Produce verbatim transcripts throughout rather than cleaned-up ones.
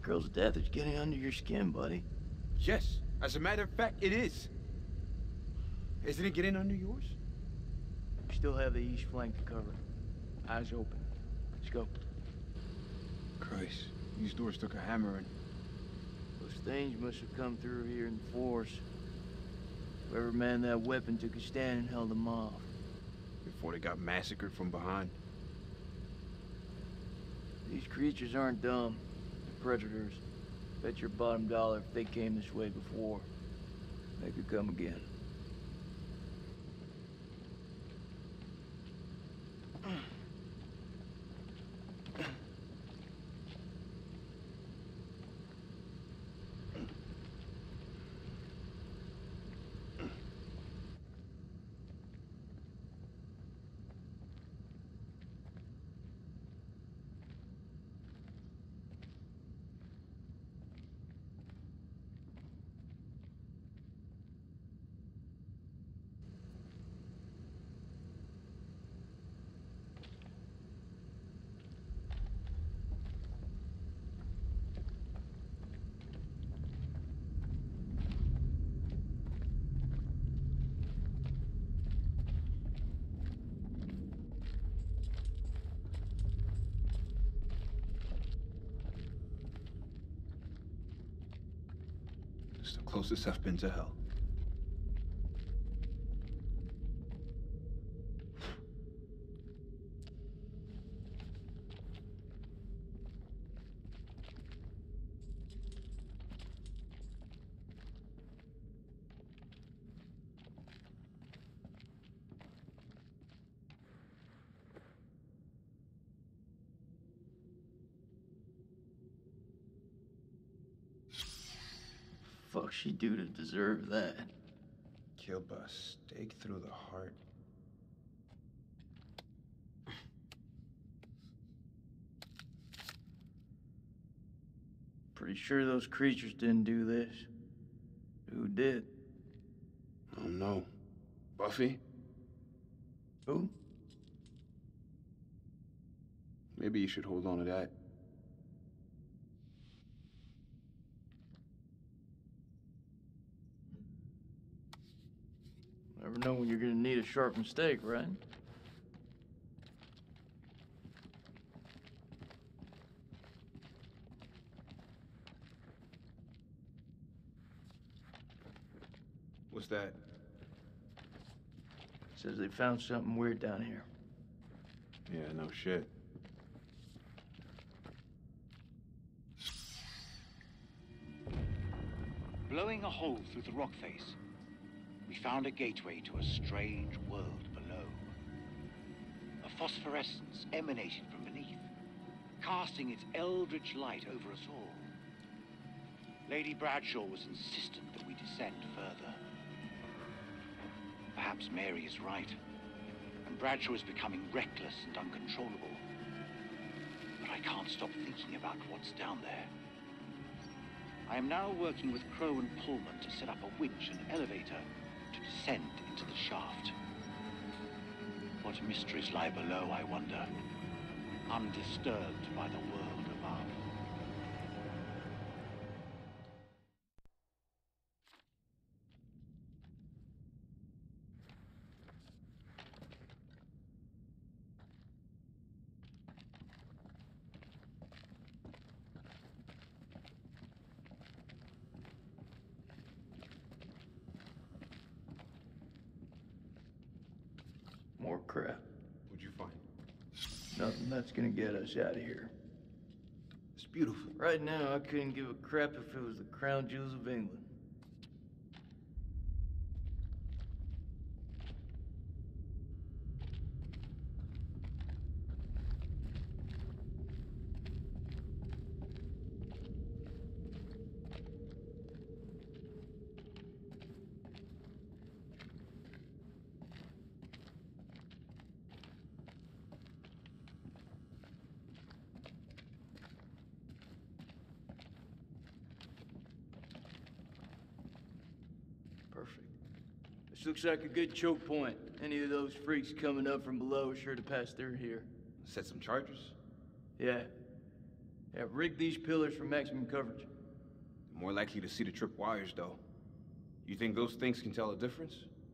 girl's death is getting under your skin, buddy. Yes, as a matter of fact, it is. Isn't it getting under yours? We still have the east flank to cover. Eyes open. Let's go. Christ, these doors took a hammering. Those things must have come through here in force. Whoever manned that weapon took a stand and held them off. Before they got massacred from behind. These creatures aren't dumb. They're predators. Bet your bottom dollar if they came this way before, they could come again. It's the closest I've been to hell. Fuck she do to deserve that? Killed by a stake through the heart. Pretty sure those creatures didn't do this. Who did? I don't know. Buffy? Who? Maybe you should hold on to that. Never know when you're gonna need a sharpened stake, right? What's that? Says they found something weird down here. Yeah, no shit. Blowing a hole through the rock face, we found a gateway to a strange world below. A phosphorescence emanated from beneath, casting its eldritch light over us all. Lady Bradshaw was insistent that we descend further. Perhaps Mary is right, and Bradshaw is becoming reckless and uncontrollable. But I can't stop thinking about what's down there. I am now working with Crow and Pullman to set up a winch and elevator to descend into the shaft. What mysteries lie below, I wonder, undisturbed by the world above. More crap. What'd you find? Nothing that's gonna get us out of here. It's beautiful. Right now, I couldn't give a crap if it was the crown jewels of England. Perfect. This looks like a good choke point. Any of those freaks coming up from below are sure to pass through here. Set some charges? Yeah. Yeah, rig these pillars for maximum coverage. More likely to see the trip wires, though. You think those things can tell a difference?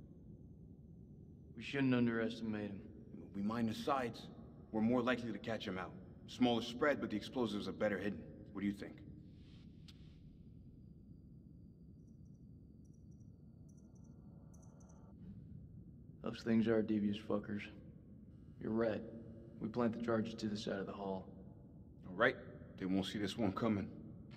We shouldn't underestimate them. We mine the sides, we're more likely to catch them out. Smaller spread, but the explosives are better hidden. What do you think? Those things are devious fuckers. You're right. We plant the charges to the side of the hall. All right, they won't see this one coming.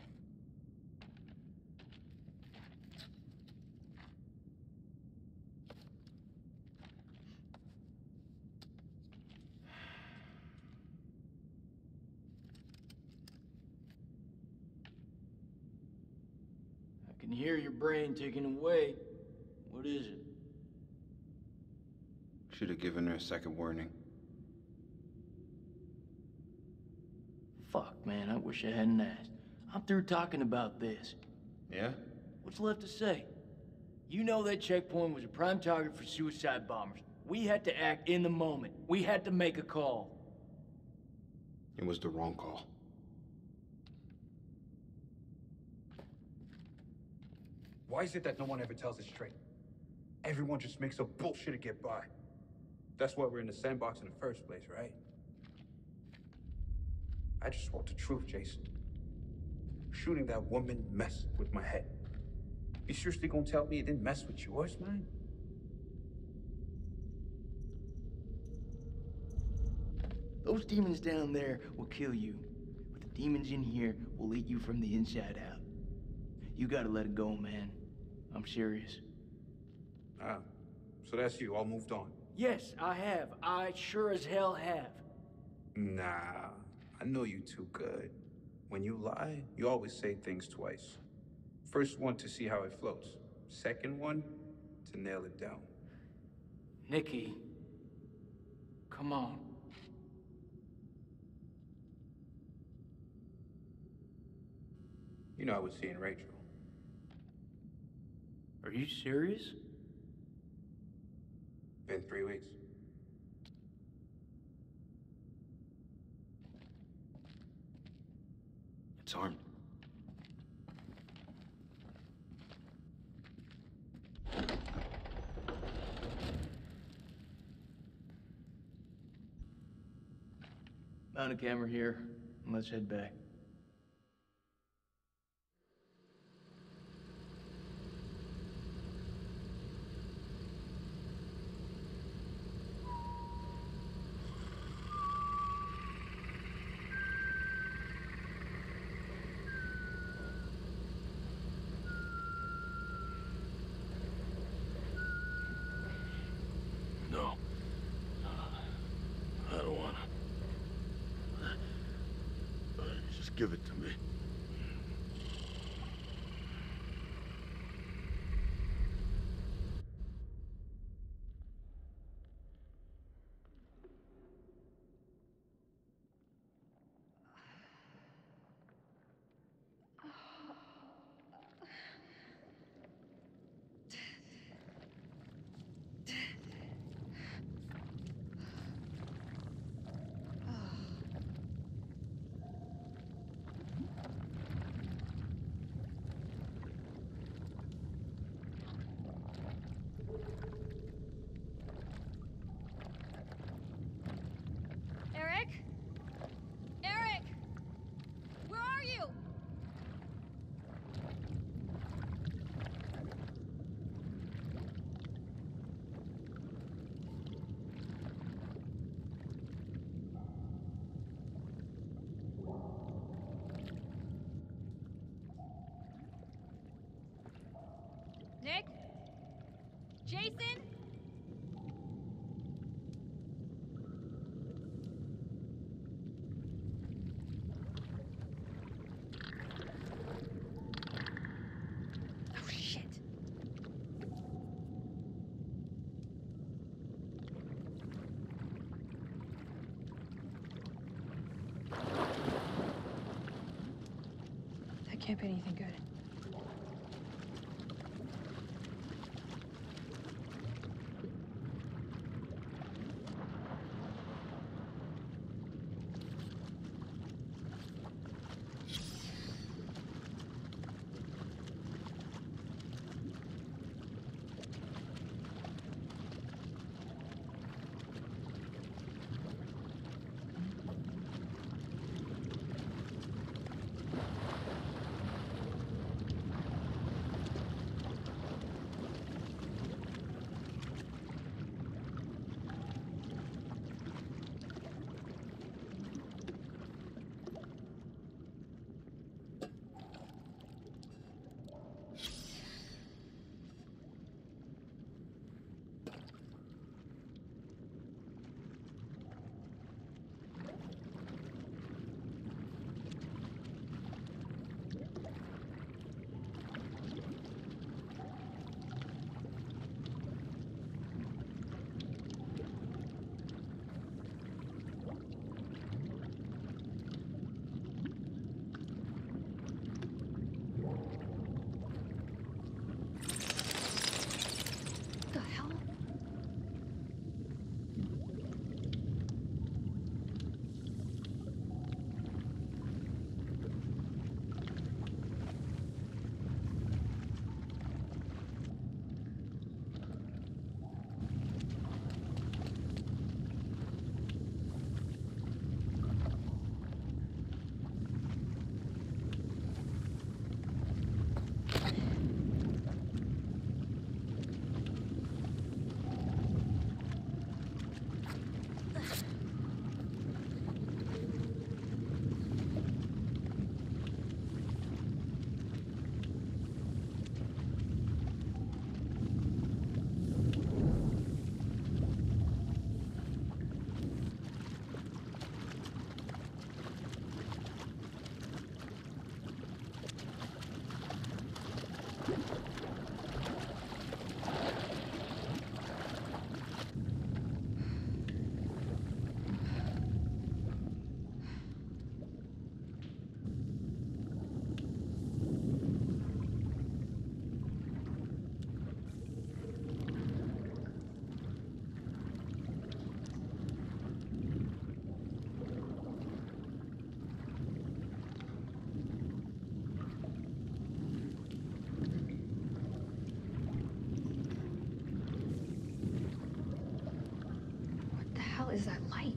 I can hear your brain ticking away. What is it? Should have given her a second warning. Fuck, man, I wish I hadn't asked. I'm through talking about this. Yeah? What's left to say? You know that checkpoint was a prime target for suicide bombers. We had to act in the moment. We had to make a call. It was the wrong call. Why is it that no one ever tells it straight? Everyone just makes up bullshit to get by. That's why we're in the sandbox in the first place, right? I just want the truth, Jason. Shooting that woman messed with my head. You seriously gonna tell me it didn't mess with yours, man? Those demons down there will kill you, but the demons in here will eat you from the inside out. You gotta let it go, man. I'm serious. Ah, so that's you, all moved on. Yes, I have. I sure as hell have. Nah, I know you too good. When you lie, you always say things twice. First one to see how it floats. Second one, to nail it down. Nikki, come on. You know I was seeing Rachel. Are you serious? Been three weeks. It's armed. Mount a camera here, and let's head back. No. I don't wanna. Just give it to me. Eric? Eric! Where are you? Nick? Jason? Oh, shit. That can't be anything good. is that light?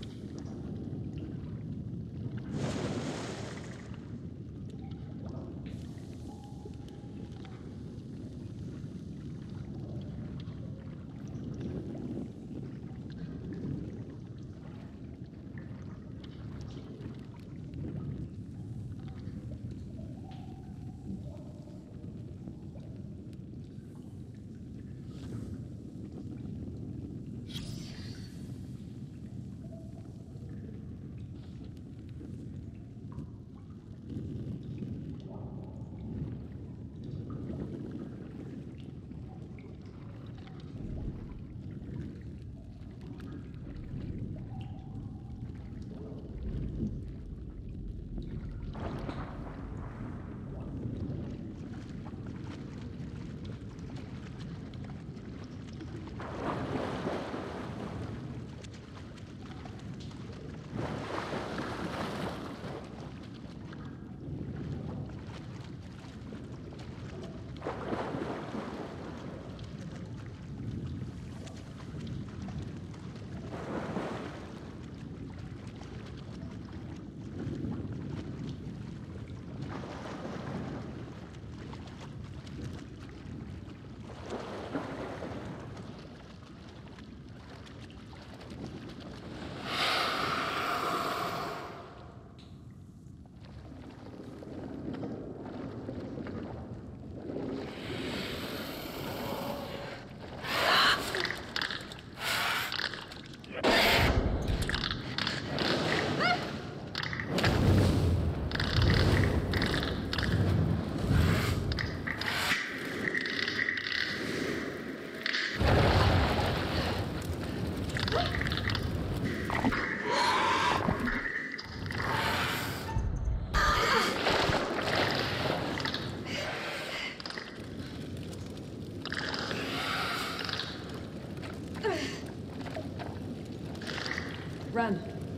Run.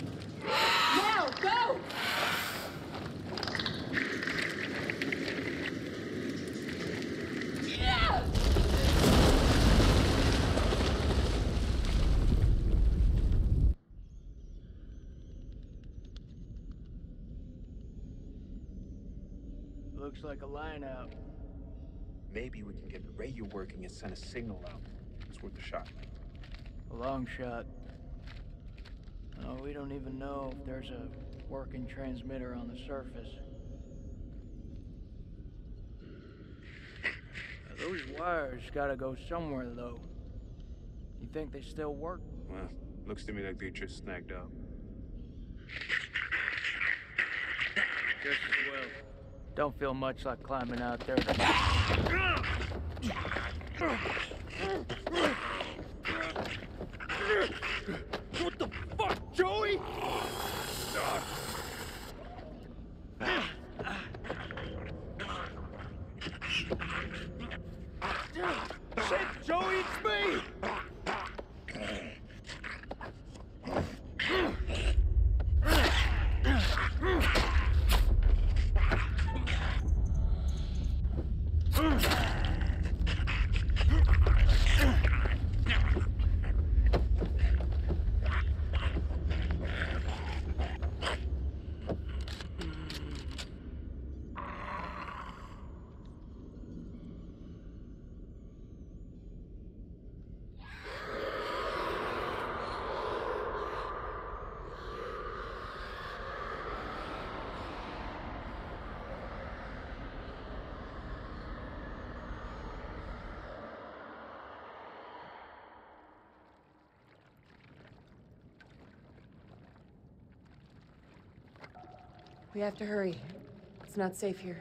Now, go! Yeah! Looks like a line out. Maybe we can get the radio working and send a signal out. It's worth a shot. A long shot. Oh, we don't even know if there's a working transmitter on the surface. Now, those wires gotta go somewhere, though. You think they still work? Well, looks to me like they just snagged out. Just as well. Don't feel much like climbing out there. What the fuck, Joey? Shit, Joey, it's me! We have to hurry. It's not safe here.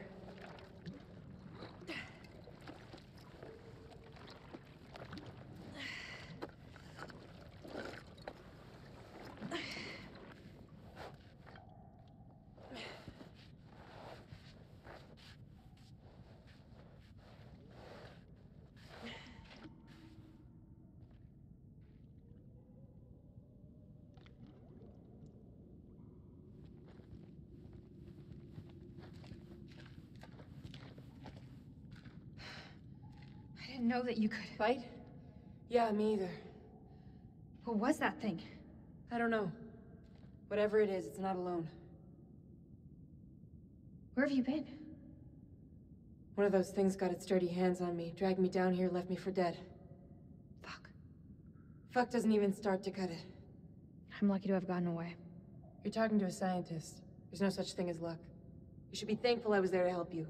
I didn't know that you could. Fight? Yeah, me either. What was that thing? I don't know. Whatever it is, it's not alone. Where have you been? One of those things got its dirty hands on me, dragged me down here, left me for dead. Fuck. Fuck doesn't even start to cut it. I'm lucky to have gotten away. You're talking to a scientist. There's no such thing as luck. You should be thankful I was there to help you.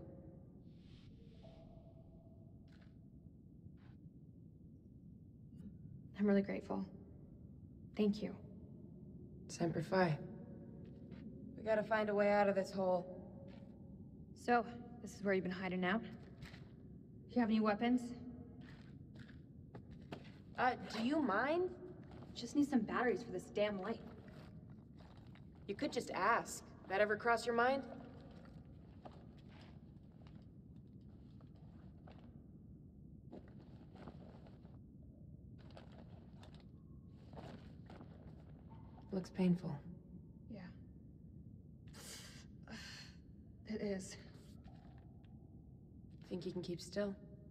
I'm really grateful. Thank you. Semper Fi. We gotta find a way out of this hole. So, this is where you've been hiding out? Do you have any weapons? Uh, do you mind? Just need some batteries for this damn light. You could just ask. That ever cross your mind? Looks painful. Yeah. It is. Think you can keep still?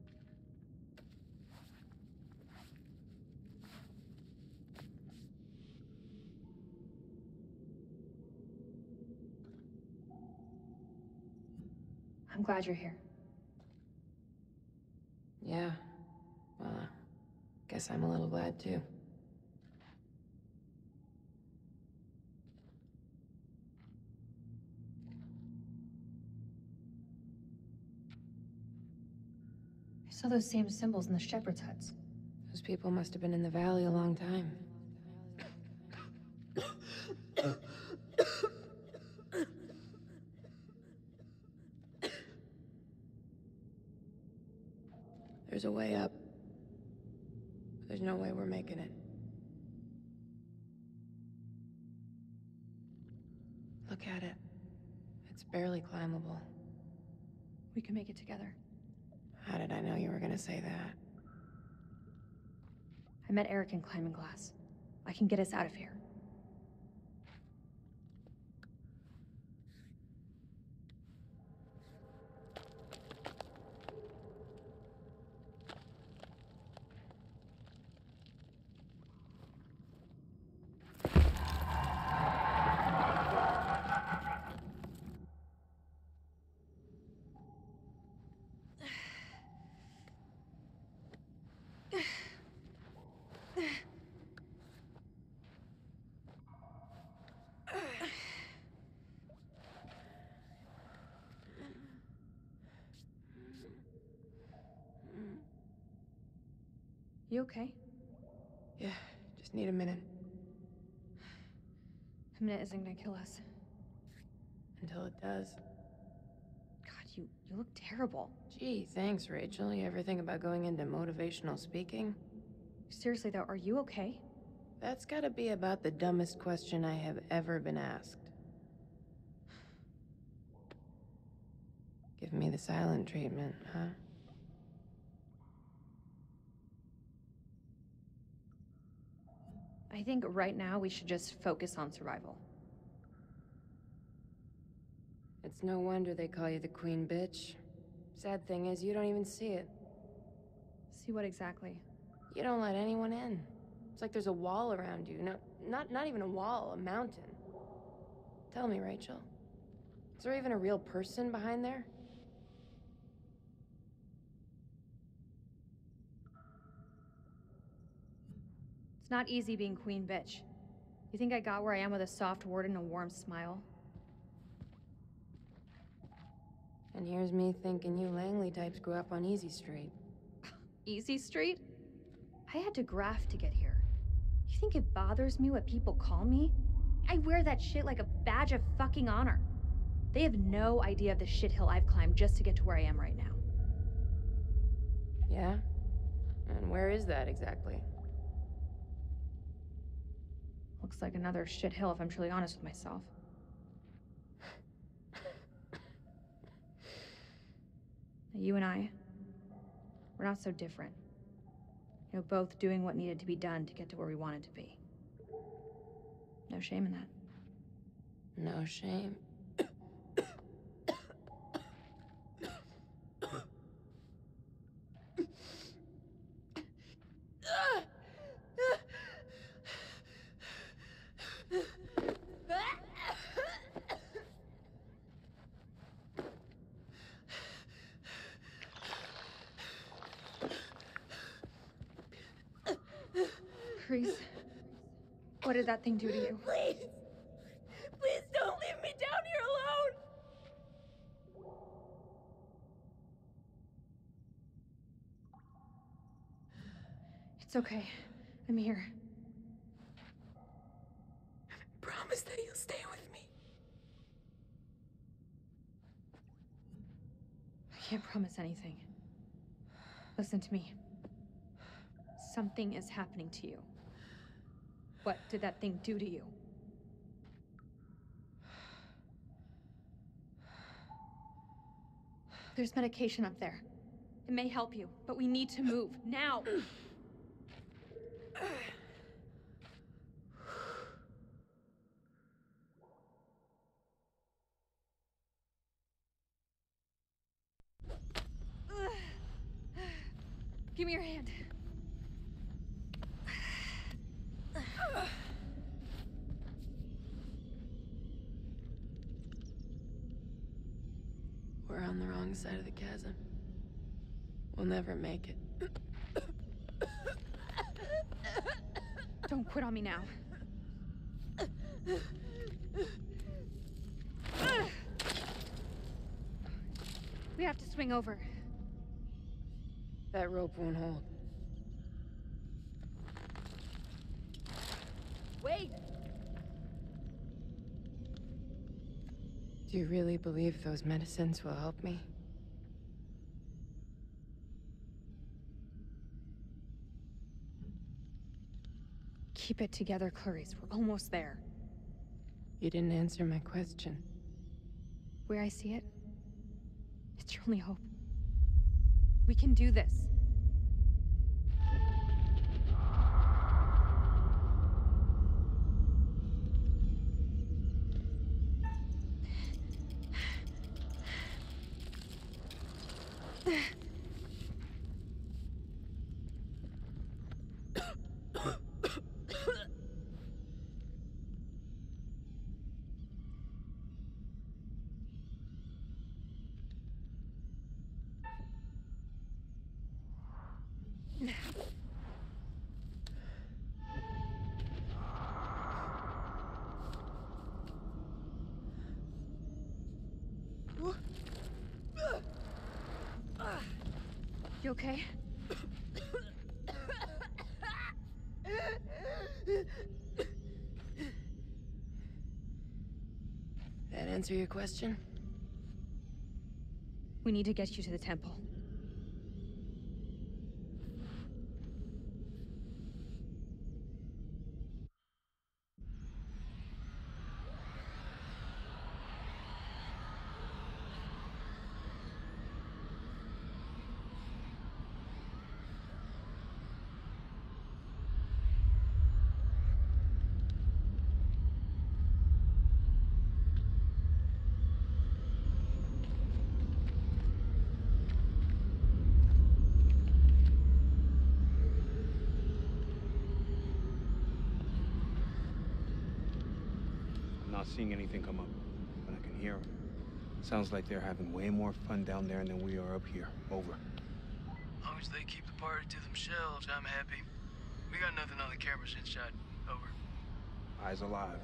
I'm glad you're here. Yeah. Well, uh, guess I'm a little glad too. I saw those same symbols in the shepherd's huts. Those people must have been in the valley a long time. There's a way up. But there's no way we're making it. Look at it. It's barely climbable. We can make it together. How did I know you were gonna say that? I met Eric in climbing class. I can get us out of here. You okay? Yeah, just need a minute. A minute isn't gonna kill us. Until it does. God, you, you look terrible. Gee, thanks, Rachel. You ever think about going into motivational speaking? Seriously though, are you okay? That's gotta be about the dumbest question I have ever been asked. Give me the silent treatment, huh? I think right now we should just focus on survival. It's no wonder they call you the queen bitch. Sad thing is, you don't even see it. See what exactly? You don't let anyone in. It's like there's a wall around you. No, not, not even a wall, a mountain. Tell me, Rachel. Is there even a real person behind there? It's not easy being queen bitch. You think I got where I am with a soft word and a warm smile? And here's me thinking you Langley types grew up on Easy Street. Easy Street? I had to graft to get here. You think it bothers me what people call me? I wear that shit like a badge of fucking honor. They have no idea of the shithill I've climbed just to get to where I am right now. Yeah? And where is that exactly? Looks like another shithill if I'm truly honest with myself. You and I, we're not so different. You know, both doing what needed to be done to get to where we wanted to be. No shame in that. No shame. Clarice, what did that thing do to you? Please! Please don't leave me down here alone! It's okay. I'm here. Promise that you'll stay with me. I can't promise anything. Listen to me. Something is happening to you. What did that thing do to you? There's medication up there. It may help you, but we need to move, now! Give me your hand. We're on the wrong side of the chasm. We'll never make it. Don't quit on me now. We have to swing over. That rope won't hold. Wait! Do you really believe those medicines will help me? Keep it together, Clarice. We're almost there. You didn't answer my question. Where I see it, it's your only hope. We can do this. You okay? That answer your question? We need to get you to the temple. Not seeing anything come up, but I can hear them. Sounds like they're having way more fun down there than we are up here. Over. As long as they keep the party to themselves, I'm happy. We got nothing on the cameras inside. Over. Eyes alive.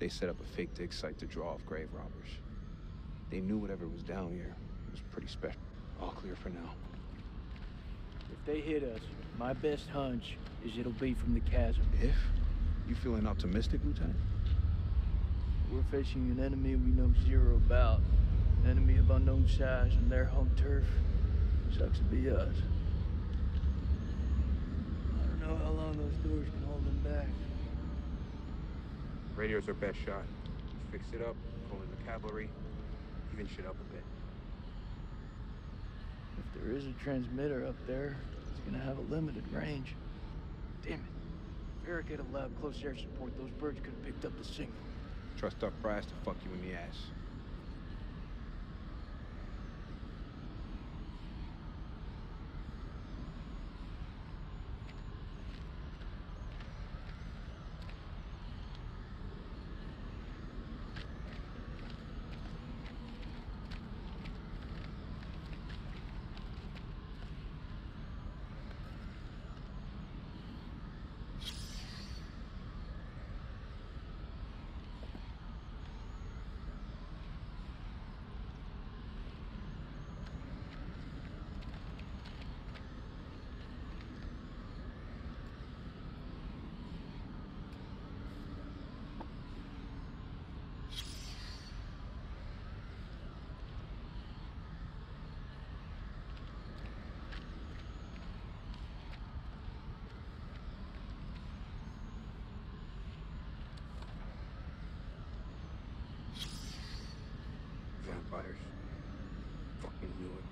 They set up a fake dig site to draw off grave robbers. They knew whatever was down here was pretty special. All clear for now. If they hit us, my best hunch is it'll be from the chasm. If? You feeling optimistic, Lieutenant? We're facing an enemy we know zero about. An enemy of unknown size and their home turf. Sucks to be us. I don't know how long those doors can hold them back. Radio's our best shot. Fix it up, pull in the cavalry, even shit up a bit. If there is a transmitter up there, it's gonna have a limited range. Damn it. If Eric had allowed close air support, those birds could have picked up the signal. Trust Duck Brass to fuck you in the ass. Vampires. Fucking knew it.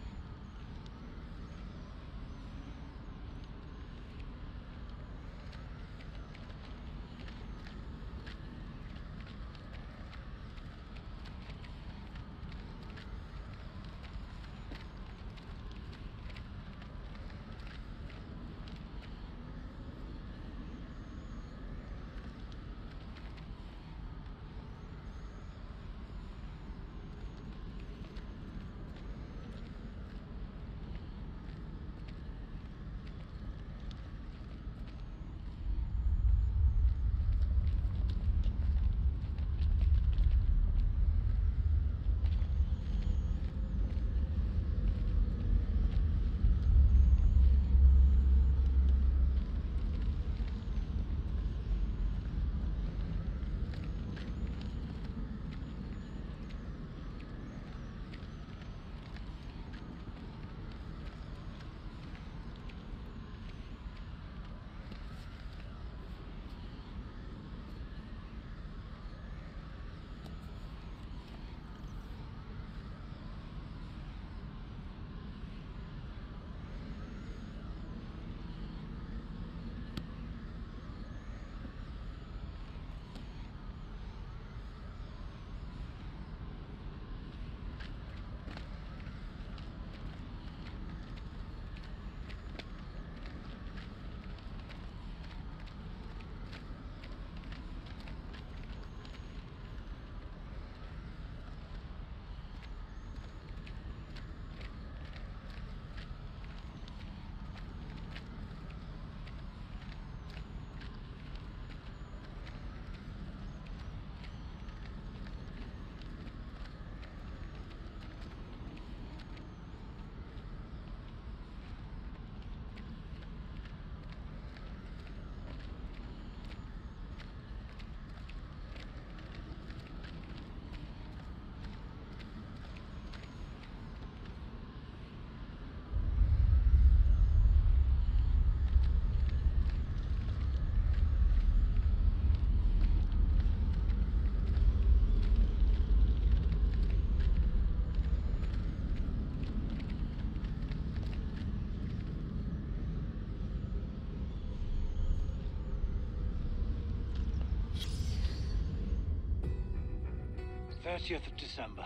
thirtieth of December.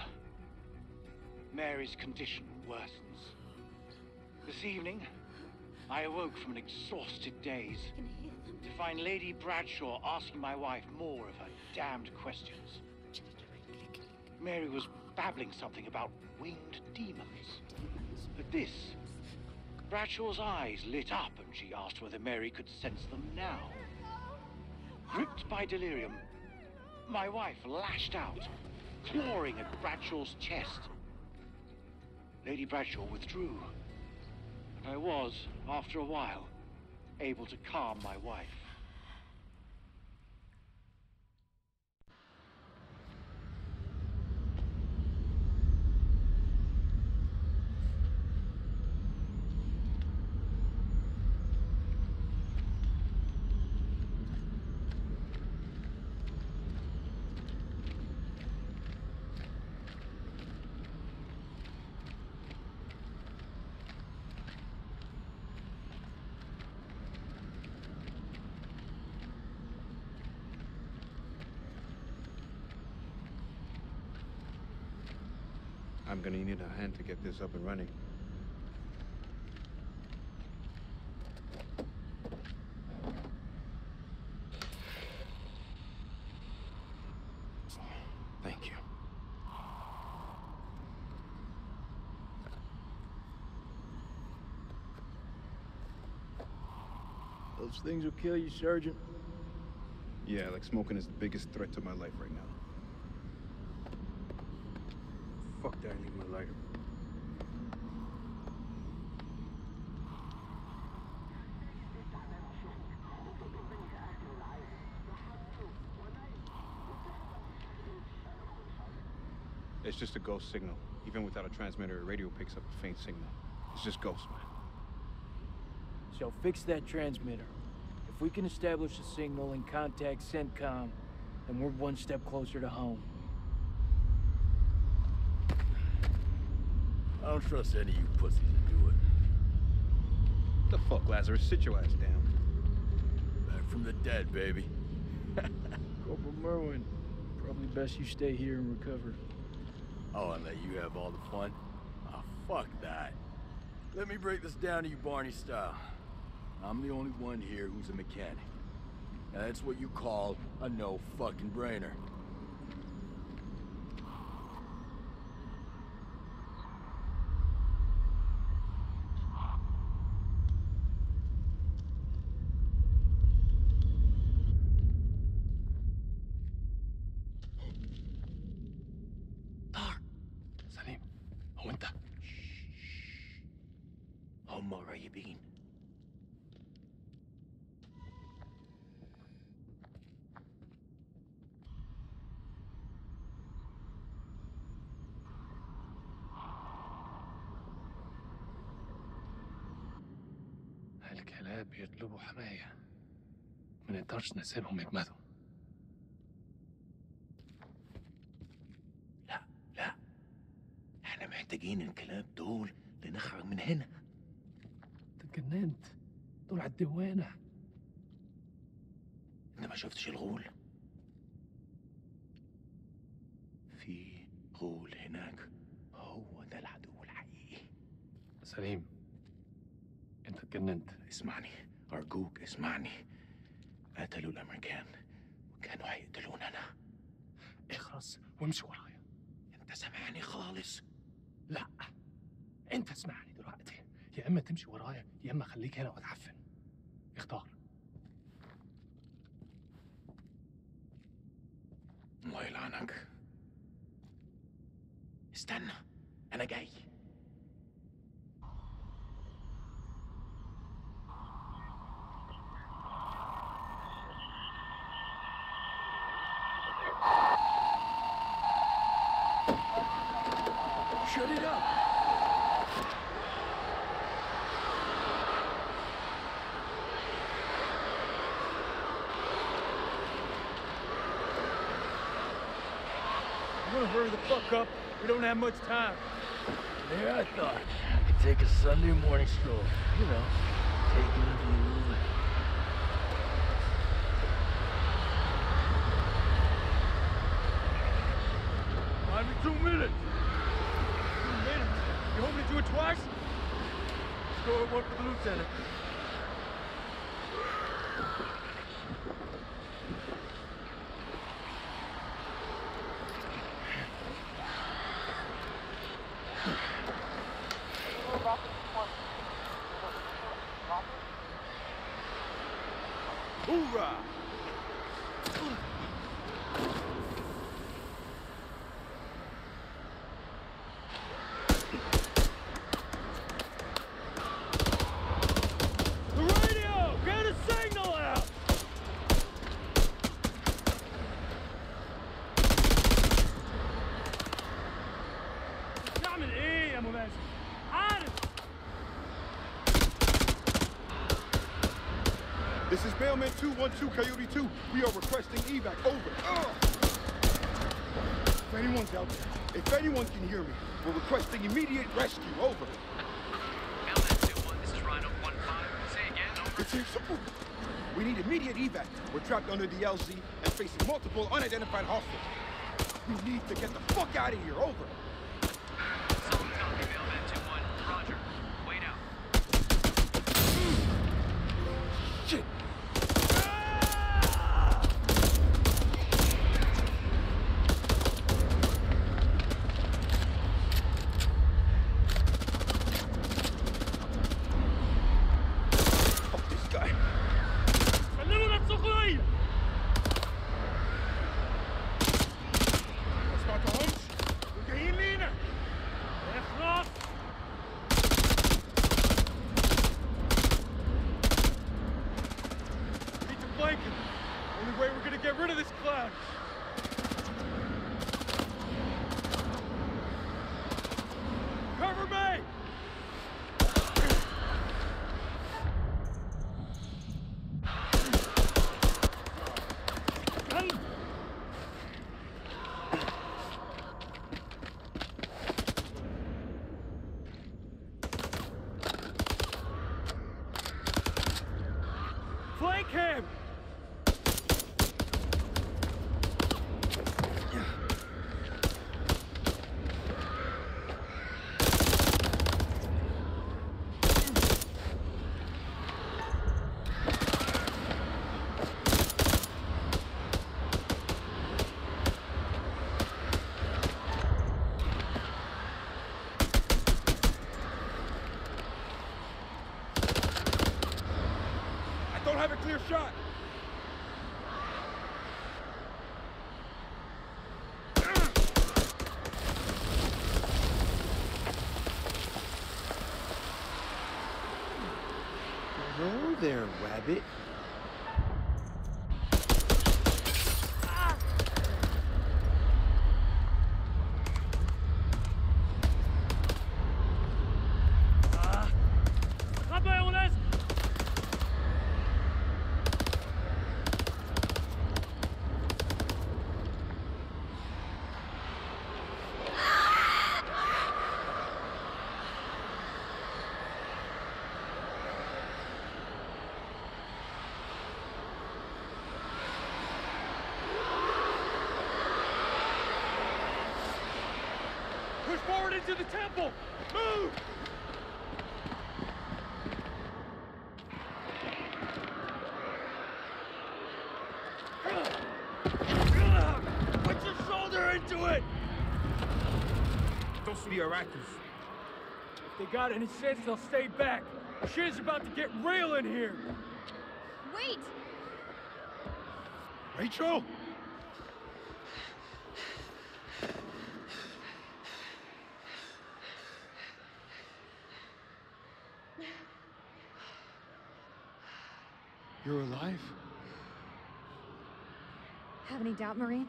Mary's condition worsens. This evening, I awoke from an exhausted daze to find Lady Bradshaw asking my wife more of her damned questions. Mary was babbling something about winged demons. At this, Bradshaw's eyes lit up and she asked whether Mary could sense them now. Gripped by delirium, My wife lashed out, clawing at Bradshaw's chest. Lady Bradshaw withdrew, and I was, after a while, able to calm my wife. I'm gonna need a hand to get this up and running. Thank you. Those things will kill you, Sergeant. Yeah, like smoking is the biggest threat to my life right now. Fuck that, I need my lighter. It's just a ghost signal. Even without a transmitter, a radio picks up a faint signal. It's just ghost, man. So fix that transmitter. If we can establish a signal and contact CENTCOM, then we're one step closer to home. I don't trust any of you pussies to do it. The fuck, Lazarus? Sit your ass down. Back from the dead, baby. Corporal Merwin, probably best you stay here and recover. Oh, and let you have all the fun? Oh, fuck that. Let me break this down to you Barney style. I'm the only one here who's a mechanic. Now that's what you call a no fucking brainer. سليم هو انت هم قريبين. الكلاب يطلبوا حماية ما نقدرش نسيبهم يجمدوا. لا لا، احنا محتاجين الكلاب دول لنخرج من هنا. تجننت، دول على الدوانة. انت ما شفتش الغول؟ في غول هناك، هو ده العدو الحقيقي. سليم انت اتجننت. اسمعني ارجوك اسمعني. قتلوا الامريكان وكانوا هيقتلون انا. اخرس وامشي ورايا. انت سامعني خالص؟ لا انت اسمعني دلوقتي، يا اما تمشي ورايا يا اما خليك هنا واتعفن. اختار. الله يلعنك. استنى انا جاي. Shut it up! I'm gonna hurry the fuck up. We don't have much time. There I thought I could take a Sunday morning stroll. You know, taking a view. Five to two minutes. Two minutes? You want me to do it twice? Let's go at one for the lieutenant. Hoorah! This is Mailman two one two, Coyote two. We are requesting evac. Over. Ugh. If anyone's out there, if anyone can hear me, we're requesting immediate rescue. Over. Mailman two one, this is Rhino one five. Say again, over. It's here somewhere. We need immediate evac. We're trapped under the L Z and facing multiple unidentified hostiles. We need to get the fuck out of here. Over. Solid copy, Mailman two one. Roger. Wait out. Shit. Flank him! Have a clear shot. Hello there, rabbit. Push forward into the temple! Move! Put your shoulder into it! Those are the Iraqis. If they got any sense, they'll stay back. Shit's about to get real in here. Wait! Rachel? You're alive? Have any doubt, Marine?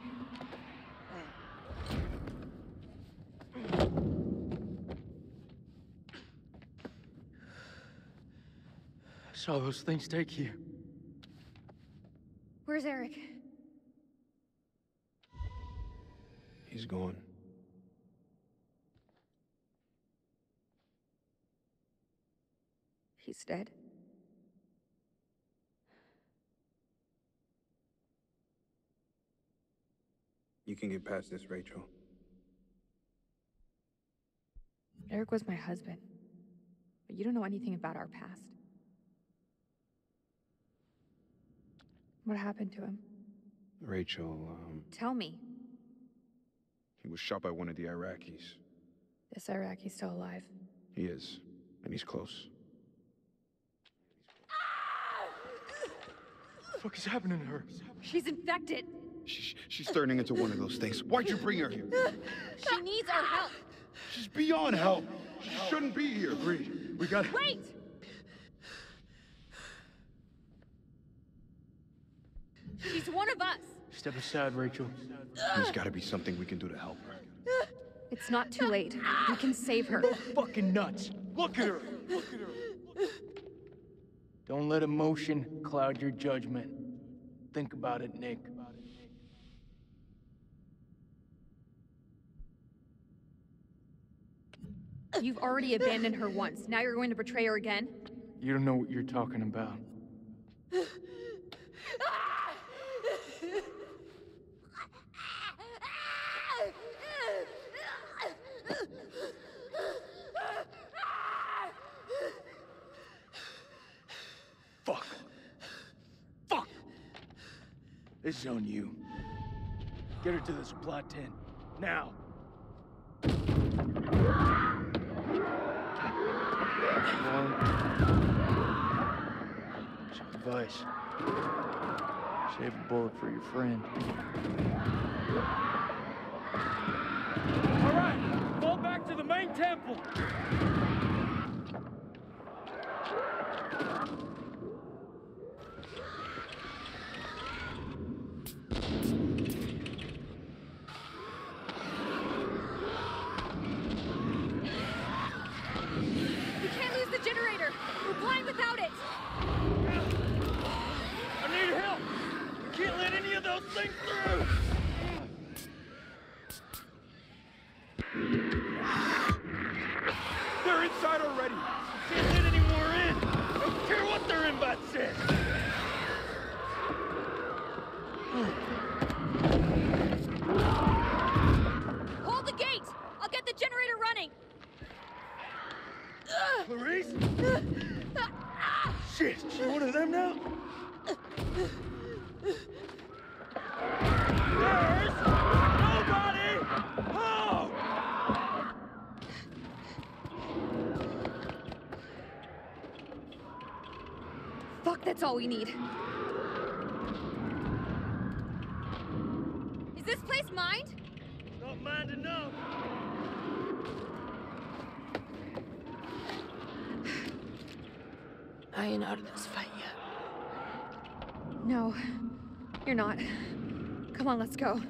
I saw those things take you. Where's Eric? He's gone. He's dead. You can get past this, Rachel. Eric was my husband. But you don't know anything about our past. What happened to him? Rachel, um... Tell me. he was shot by one of the Iraqis. This Iraqi's still alive. He is. And he's close. What the fuck is happening to her? She's infected! She, she's turning into one of those things. Why'd you bring her here? She needs our help! She's beyond help. She shouldn't be here. Agreed. We got... Wait! She's one of us! Step aside, Rachel. There's gotta be something we can do to help her. It's not too late. We can save her. Fucking nuts. Look at her. Look at her. Don't let emotion cloud your judgment. Think about it, Nick. You've already abandoned her once. Now you're going to betray her again? You don't know what you're talking about. Fuck. Fuck! This is on you. Get her to the supply tent. Now! Some advice. Save a bullet for your friend. All right, fall back to the main temple. They're inside already. Can't let any more in. Don't care what their invite says. Hold the gate! I'll get the generator running! Clarice? Shit, she one of them now? There's nobody home! Fuck, that's all we need. Is this place mined? Not mined enough. I ain't out of this fight yet. No, you're not. Come on, let's go.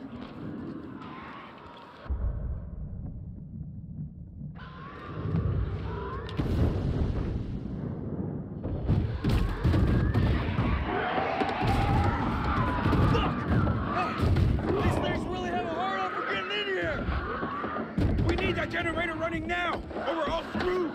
Generator running now, or we're all screwed!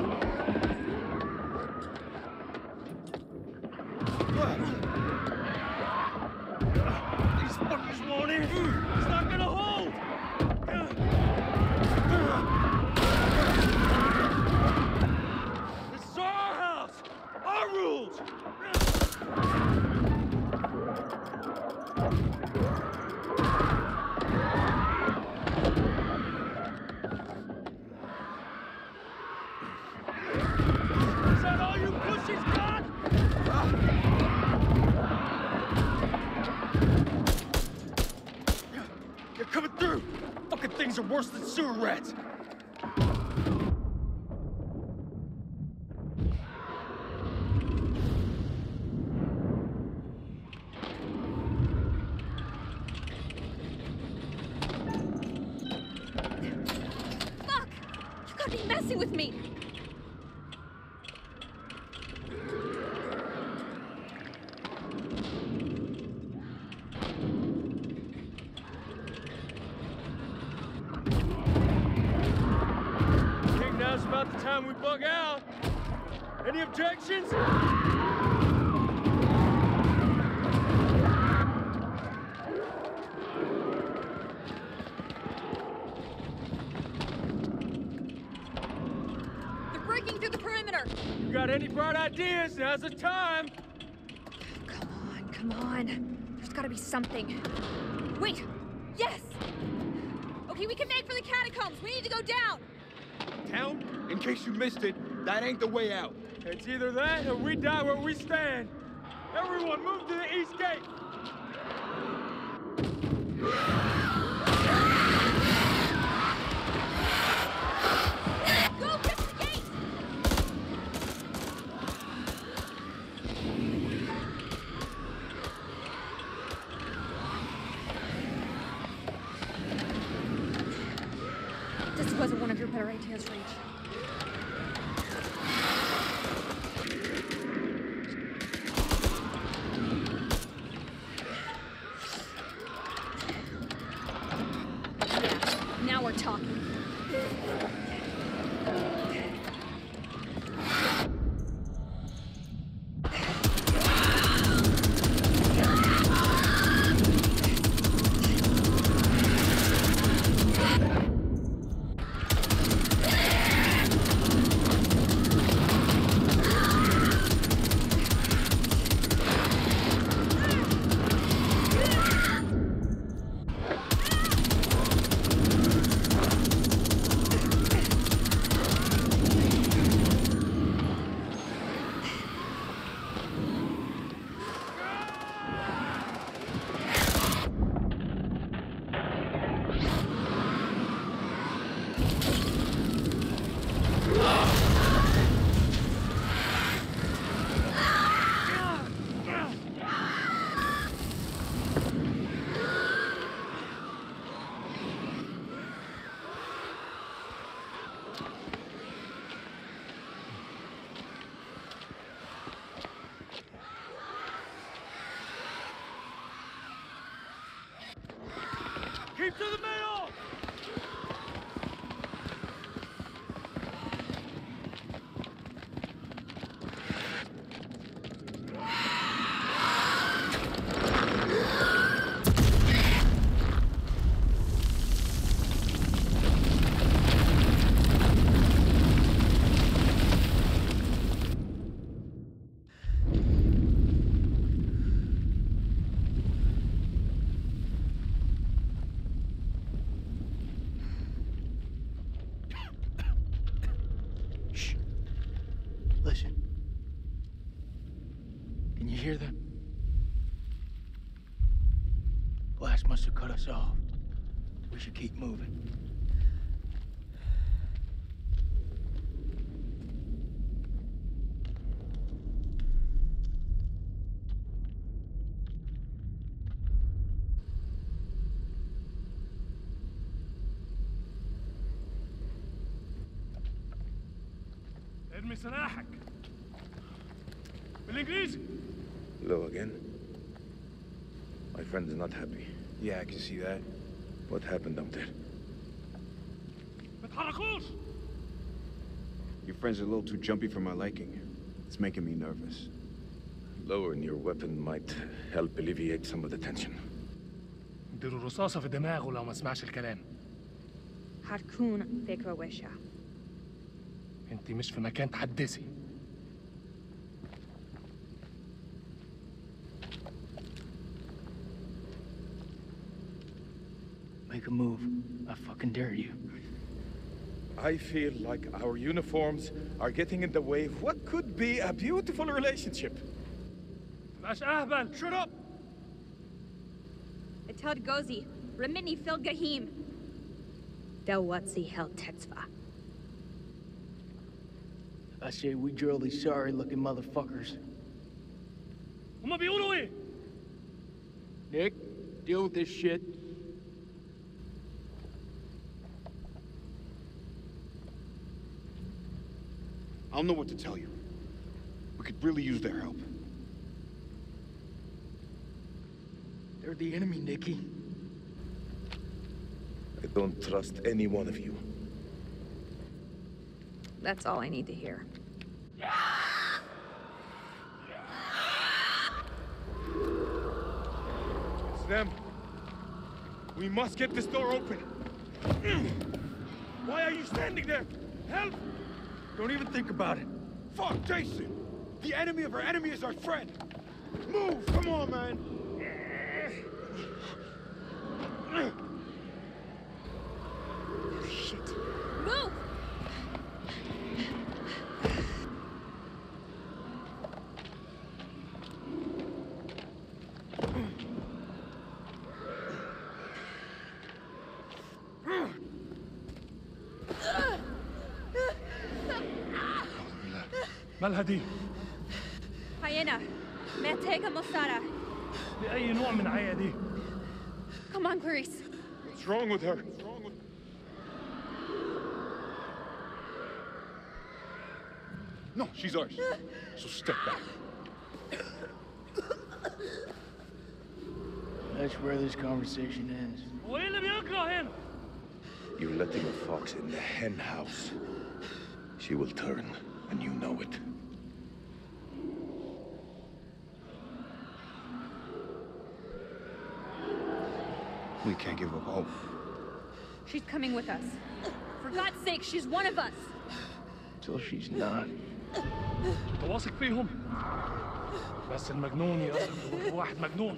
These fuckers won't in! It's not gonna hold! This is our house! Our rules! Things are worse than sewer rats. Fuck! You gotta be messing with me! Now's about the time we bug out. Any objections? They're breaking through the perimeter! You got any bright ideas? Now's the time! Come on, come on. There's gotta be something. Wait! Yes! Okay, we can make for the catacombs. We need to go down! Town? In case you missed it, that ain't the way out. It's either that or we die where we stand. Everyone move to the east gate! Go, get to the gate! This wasn't one of your better ideas, Reach. to the middle! Listen. Can you hear them? Blast must have cut us off. We should keep moving. ارمي سلاحك بالانجليزي. Hello again. My friend is not happy. Yeah, I can see that. What happened up there? ما تحركوش. Your friend's a little too jumpy for my liking. It's making me nervous. Lowering your weapon might help alleviate some of the tension. اديله رصاصة في دماغه لو ما سمعش الكلام. هتكون فكرة وحشة. انت مش في مكان تحدثي. Make a move. I fucking dare you. I feel like our uniforms are getting in the way of what could be a beautiful relationship. مش أهبل. Shut up. اتهاد جوزي رمني في الجحيم. دواتسي هل تدفع. I say we drill these sorry-looking motherfuckers. هما بيقولوا إيه؟ Nick, deal with this shit. I don't know what to tell you. We could really use their help. They're the enemy, Nicky. I don't trust any one of you. That's all I need to hear. It's them. We must get this door open. Why are you standing there? Help! Don't even think about it. Fuck, Jason! The enemy of our enemy is our friend! Move! Come on, man! Shit. Move! مالها دي؟ هينا محتاجة مساعدة. لأي نوع من عيا دي؟ Come on, Clarice. What's wrong with her? What's wrong with... No, she's ours. So step back. That's where this conversation ends. هو إيه اللي بيجرى هنا؟ You're letting a fox in the hen house. She will turn, and you know it. We can't give up hope. She's coming with us. For God's sake, she's one of us. Till she's not. أنت واثق فيهم؟ بس المجنون يقدر يروح واحد مجنون.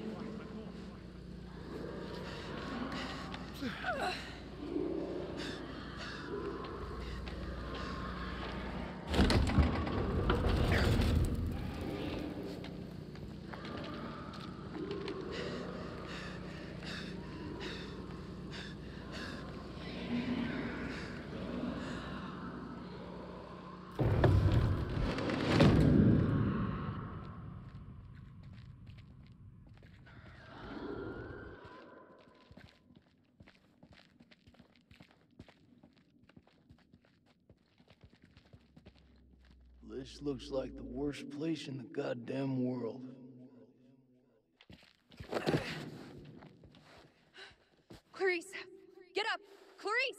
This looks like the worst place in the goddamn world. Clarice, Clarice!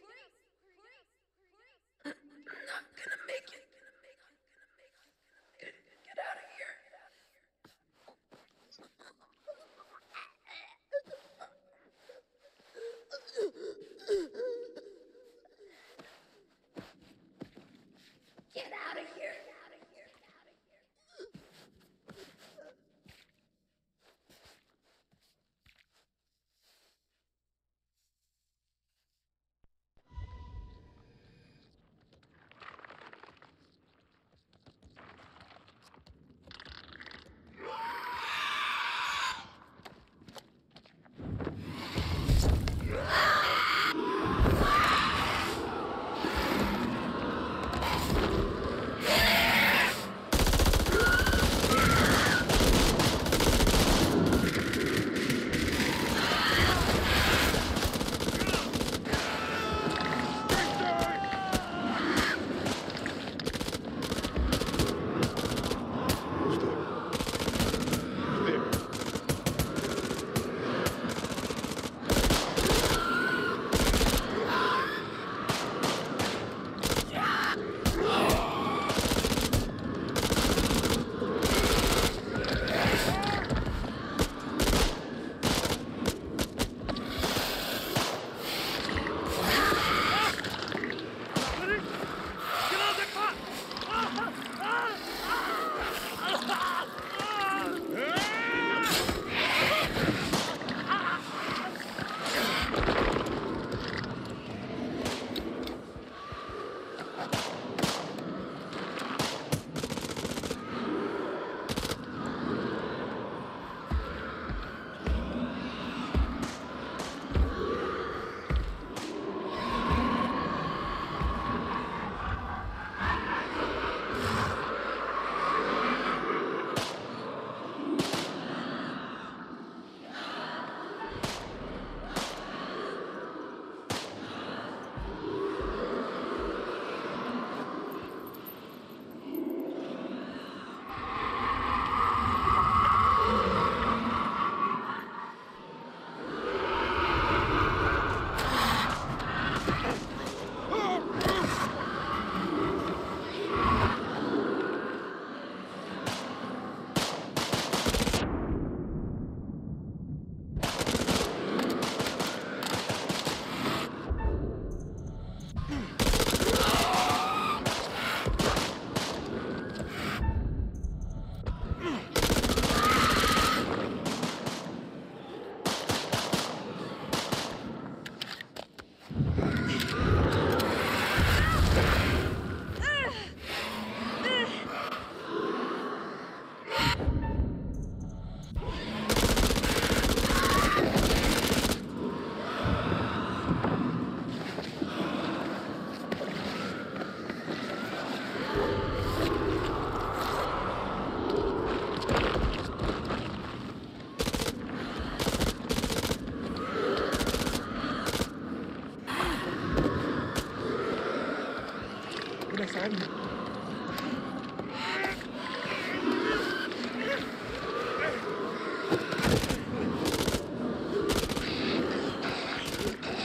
I'm not gonna make it. Get, get out of here. Get out of here.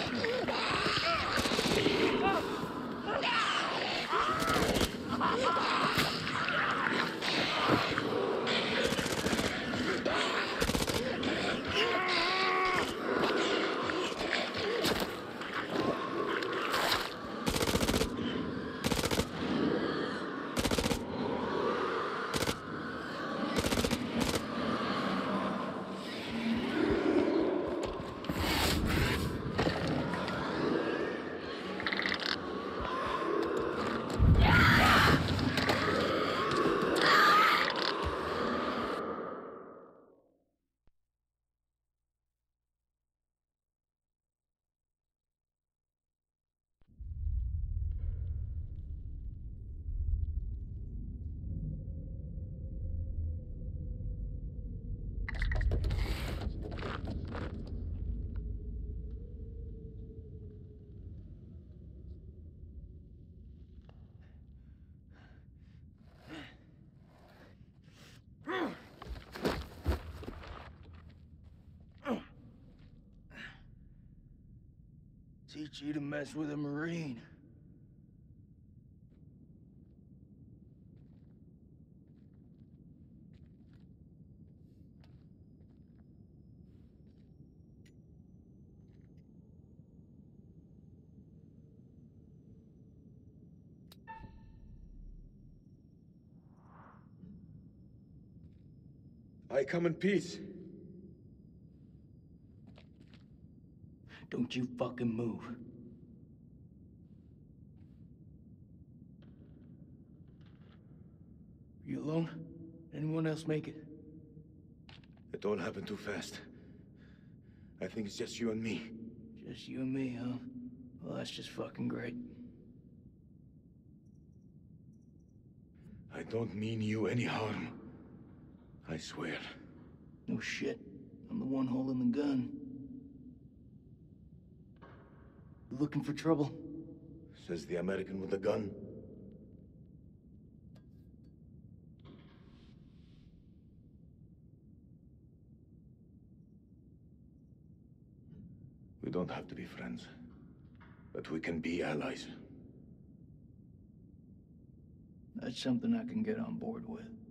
Ah! Teach you to mess with a Marine. I come in peace. Don't you fucking move. You alone? Anyone else make it? It all happened too fast. I think it's just you and me. Just you and me, huh? Well, that's just fucking great. I don't mean you any harm. I swear. No shit. I'm the one holding the gun. You looking for trouble? Says the American with the gun. We don't have to be friends, but we can be allies. That's something I can get on board with.